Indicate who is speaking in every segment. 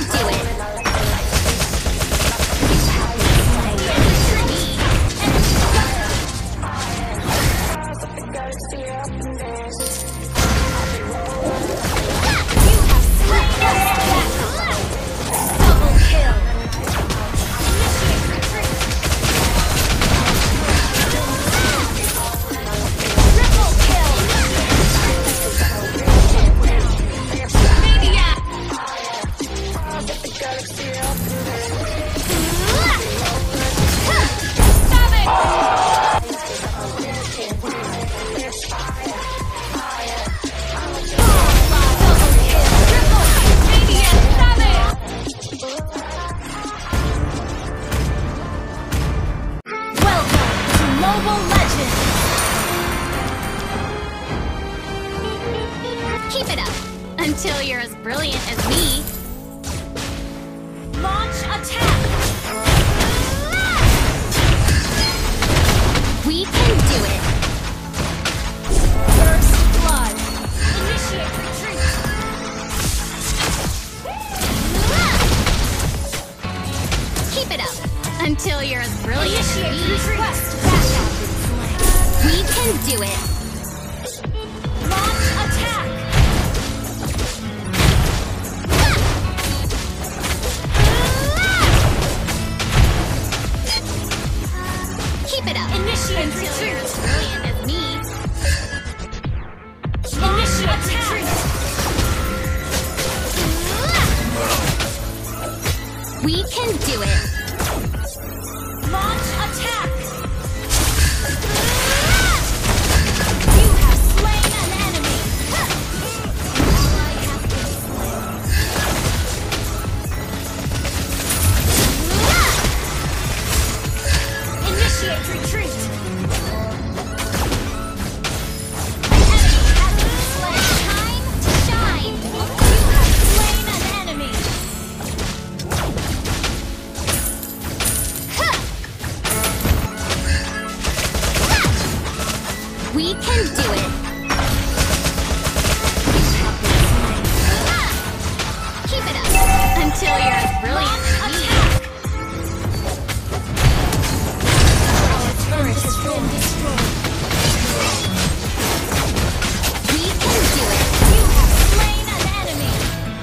Speaker 1: do it! Keep it up until you're as brilliant as me. Launch attack! We can do it! First blood! Initiate retreat! Keep it up until you're as brilliant as me. Request backup! We can do it! Launch attack! Keep it up. Initiate until you're as brilliant as me. Initiate retreat. We can do it. Launch attack. You have slain an enemy. Initiate retreat! An enemy has been slain! Time to shine! You have slain an enemy! We can do it! Keep it up until you're as brilliant as me! Turret has been destroyed. We can do it. You have slain an enemy.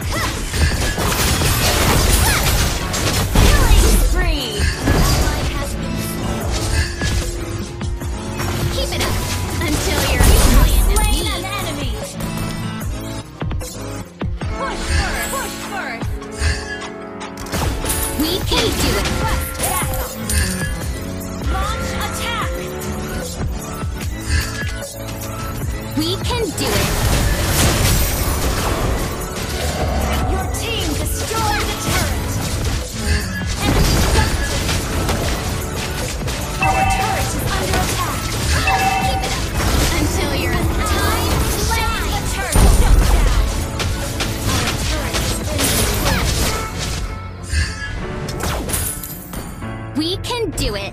Speaker 1: Killing spree. Ally has been slain. Keep it up until you're as brilliant as me. An enemy. Push first. We can do it. Launch attack! We can do it! Your team destroyed the turret! Enemy defeated! Our turret is under attack! Keep it up until you're in time to shine! The turret shut down! Our turret has been destroyed! We can do it!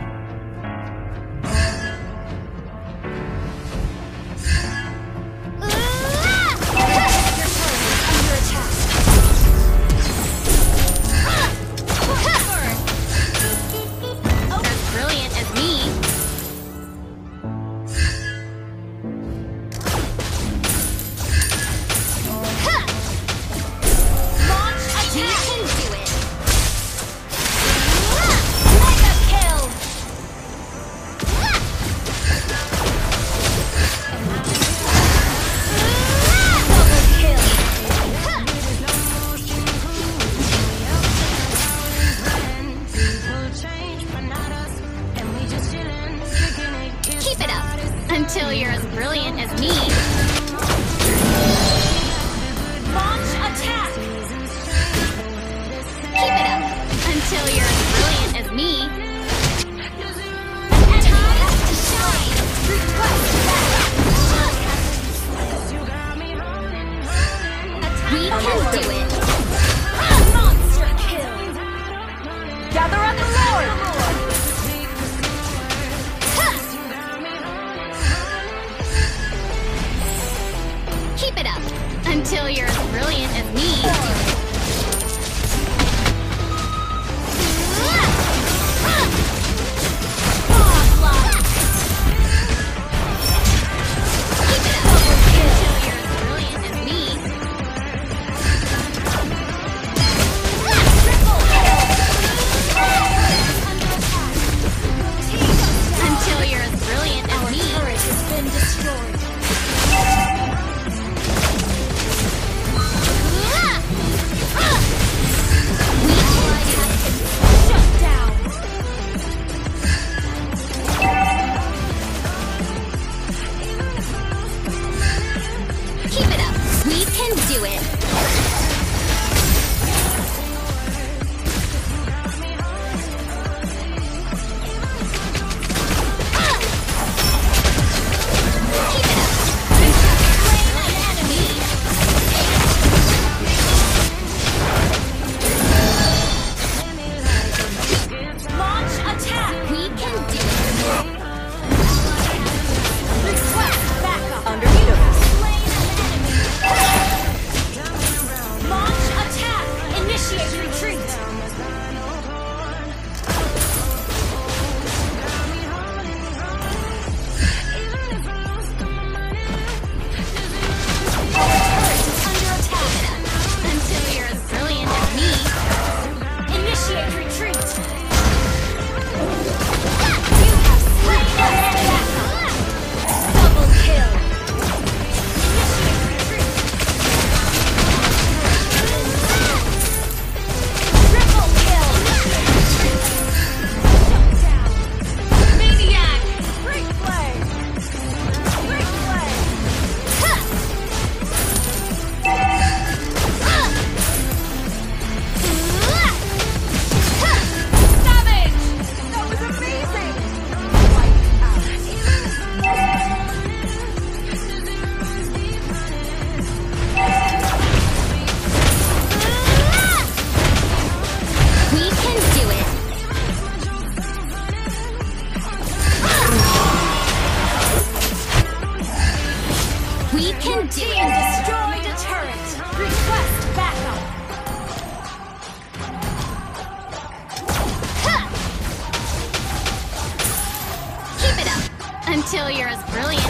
Speaker 1: Until you're as brilliant as me. Launch attack! Keep it up until you're as brilliant as me. Time to shine! Request backup! We can do it! Monster kill! Gather on the Lord! Keep it up until you're as brilliant as me. Until you're as brilliant